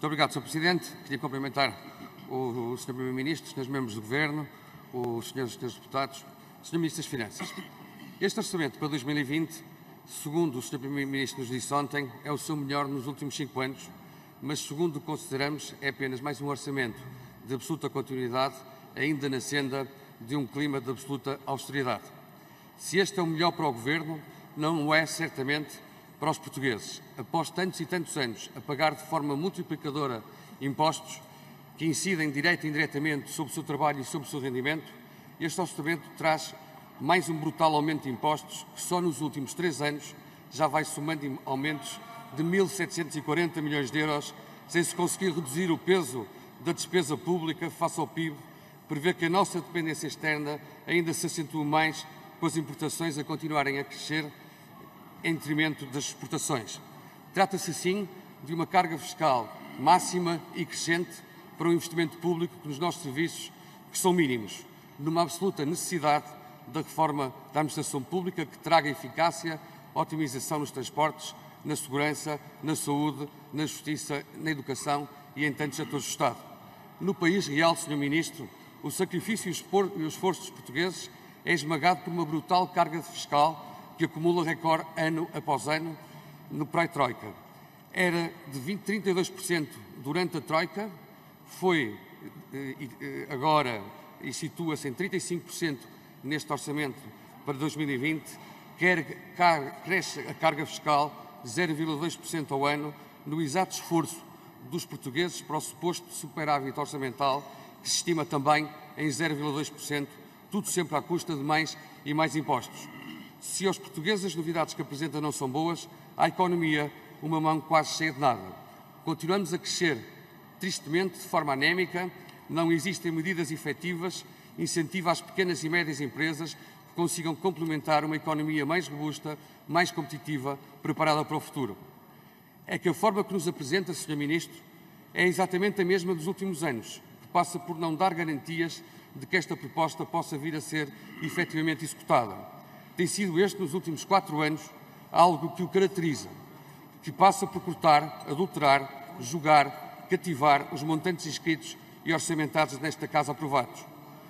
Muito obrigado, Sr. Presidente. Queria cumprimentar o Sr. Primeiro-Ministro, os Srs. Membros do Governo, os Srs. Deputados, Sr. Ministro das Finanças. Este orçamento para 2020, segundo o Sr. Primeiro-Ministro nos disse ontem, é o seu melhor nos últimos 5 anos, mas segundo o que consideramos é apenas mais um orçamento de absoluta continuidade, ainda na senda de um clima de absoluta austeridade. Se este é o melhor para o Governo, não o é certamente para os portugueses. Após tantos e tantos anos a pagar de forma multiplicadora impostos que incidem direto e indiretamente sobre o seu trabalho e sobre o seu rendimento, este orçamento traz mais um brutal aumento de impostos que só nos últimos 3 anos já vai somando aumentos de 1.740 milhões de euros, sem se conseguir reduzir o peso da despesa pública face ao PIB, prevê que a nossa dependência externa ainda se acentua mais, com as importações a continuarem a crescer em detrimento das exportações. Trata-se, assim, de uma carga fiscal máxima e crescente para o investimento público nos nossos serviços, que são mínimos, numa absoluta necessidade da reforma da administração pública que traga eficácia, otimização nos transportes, na segurança, na saúde, na justiça, na educação e em tantos setores do Estado. No país real, Sr. Ministro, o sacrifício e o esforço dos portugueses é esmagado por uma brutal carga fiscal que acumula recorde ano após ano no pré-Troika. Era de 32% durante a Troika, foi agora e situa-se em 35% neste orçamento para 2020, cresce a carga fiscal 0,2% ao ano, no exato esforço dos portugueses para o suposto superávit orçamental, que se estima também em 0,2%, tudo sempre à custa de mais e mais impostos. Se aos portugueses as novidades que apresenta não são boas, à economia uma mão quase cheia de nada. Continuamos a crescer, tristemente, de forma anémica, não existem medidas efetivas, incentivo às pequenas e médias empresas que consigam complementar uma economia mais robusta, mais competitiva, preparada para o futuro. É que a forma que nos apresenta, Sr. Ministro, é exatamente a mesma dos últimos anos, que passa por não dar garantias de que esta proposta possa vir a ser efetivamente executada. Tem sido este, nos últimos 4 anos, algo que o caracteriza, que passa por cortar, adulterar, jogar, cativar os montantes inscritos e orçamentados nesta Casa aprovados.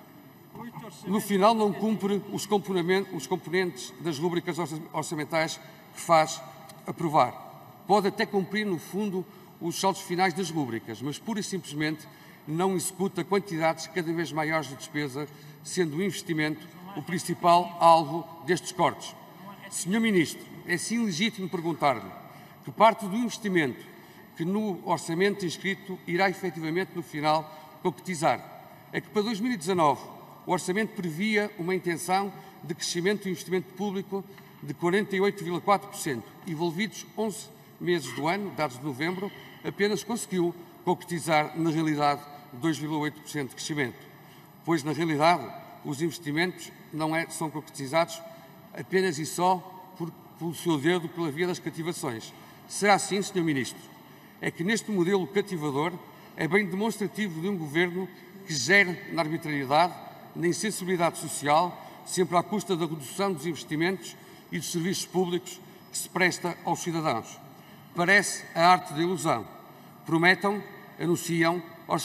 No final, não cumpre os componentes das rúbricas orçamentais que faz aprovar. Pode até cumprir, no fundo, os saldos finais das rúbricas, mas pura e simplesmente não executa quantidades cada vez maiores de despesa, sendo o investimento o principal alvo destes cortes. Sr. Ministro, é sim legítimo perguntar-lhe que parte do investimento que no orçamento inscrito irá efetivamente no final concretizar. É que para 2019 o orçamento previa uma intenção de crescimento do investimento público de 48,4%. Envolvidos 11 meses do ano, dados de novembro, apenas conseguiu concretizar, na realidade, 2,8% de crescimento. Pois, na realidade, os investimentos não são concretizados apenas e só pelo seu dedo, pela via das cativações. Será assim, Sr. Ministro? É que neste modelo cativador é bem demonstrativo de um governo que gera na arbitrariedade, na insensibilidade social, sempre à custa da redução dos investimentos e dos serviços públicos que se presta aos cidadãos. Parece a arte da ilusão. Prometam, anunciam,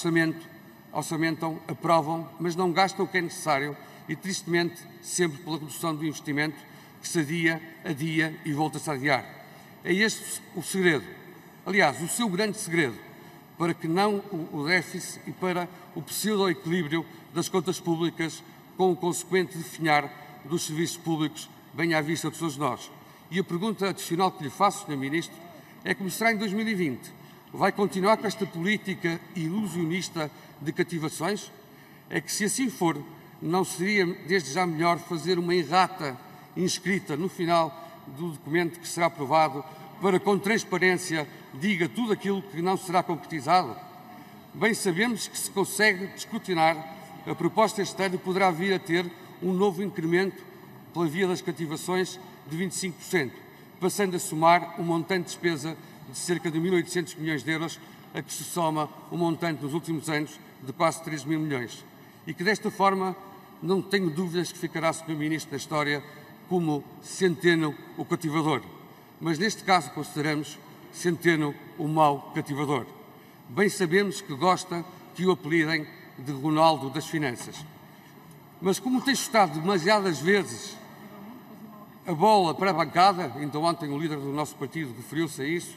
orçamentam, aprovam, mas não gastam o que é necessário e, tristemente, sempre pela redução do investimento que se adia e volta-se a adiar. É este o segredo. Aliás, o seu grande segredo para que não o déficit e para o pseudo-equilíbrio das contas públicas com o consequente definhar dos serviços públicos bem à vista de todos nós. E a pergunta adicional que lhe faço, Sr. Ministro, é como será em 2020? Vai continuar com esta política ilusionista de cativações? É que, se assim for, não seria desde já melhor fazer uma errata inscrita no final do documento que será aprovado para, com transparência, diga tudo aquilo que não será concretizado? Bem sabemos que, se consegue escrutinar, a proposta este ano poderá vir a ter um novo incremento pela via das cativações de 25%, passando a somar um montante de despesa de cerca de 1.800 milhões de euros, a que se soma um montante nos últimos anos de quase 3.000 milhões. E que, desta forma, não tenho dúvidas que ficará, Sr. Ministro, na história como Centeno o cativador. Mas, neste caso, consideramos Centeno o mau cativador. Bem sabemos que gosta que o apelidem de Ronaldo das Finanças. Mas como tem chutado demasiadas vezes a bola para a bancada, ainda ontem o líder do nosso partido referiu-se a isso,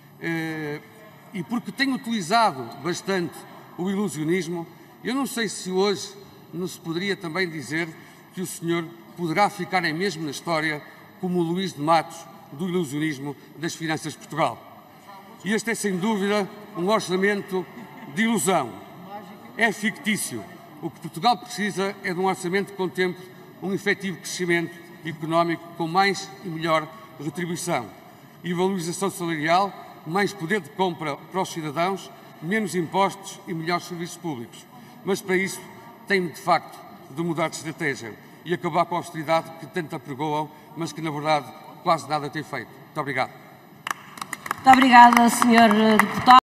e porque tem utilizado bastante o ilusionismo, eu não sei se hoje não se poderia também dizer que o senhor poderá ficar mesmo na história como o Luís de Matos do ilusionismo das finanças de Portugal. E este é, sem dúvida, um orçamento de ilusão. É fictício. O que Portugal precisa é de um orçamento que contemple um efetivo crescimento económico com mais e melhor retribuição e valorização salarial, mais poder de compra para os cidadãos, menos impostos e melhores serviços públicos. Mas para isso tem de facto de mudar de estratégia e acabar com a austeridade que tanto apregoam, mas que na verdade quase nada tem feito. Muito obrigado. Muito obrigada, Sr. Deputado.